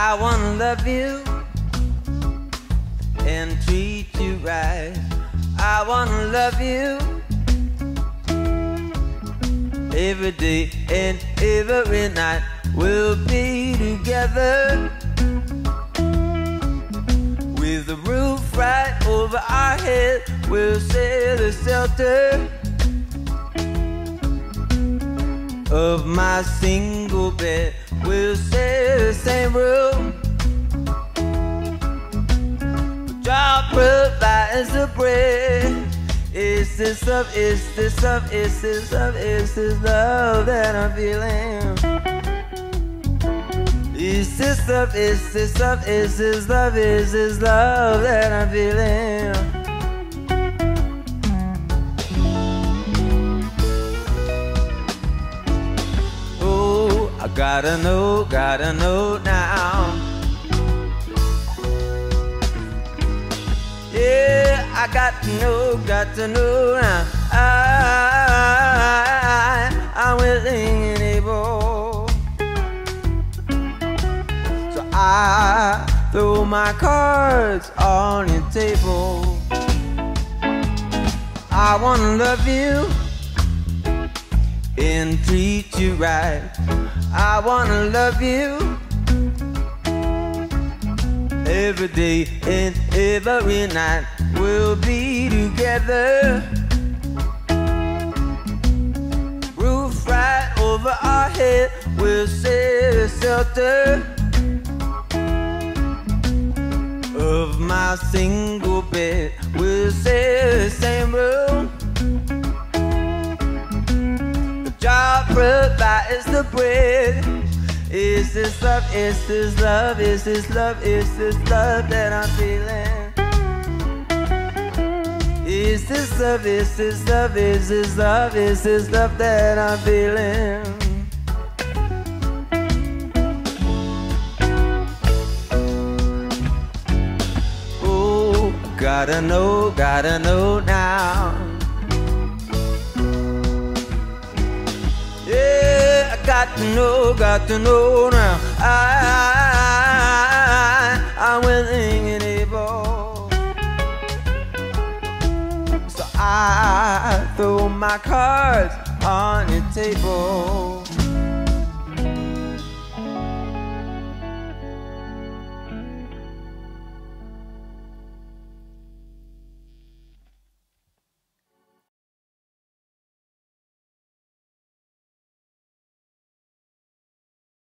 I wanna love you and treat you right. I wanna love you every day and every night. We'll be together with the roof right over our head. We'll share the shelter of my single bed. We'll share the same room. God provides the bread. Is this love? Is this love? Is this love? Is this love that I'm feeling? Is this love? Is this love? Is this love? Is this love that I'm feeling? Oh, I gotta know now. Yeah, I got to know now. I'm willing and able. So I throw my cards on your table. I wanna love you and treat you right. I wanna love you every day and every night. We'll be together, roof right over our head. We'll share the shelter of my single bed. We'll share the same room. The job provides the bread. Is this love? Is this love? Is this love? Is this love that I'm feeling? Is this love? Is this love? Is this love? Is this love that I'm feeling? Oh, gotta know now. Yeah, I got to know now. I'm willing and able. So I throw my cards on your table.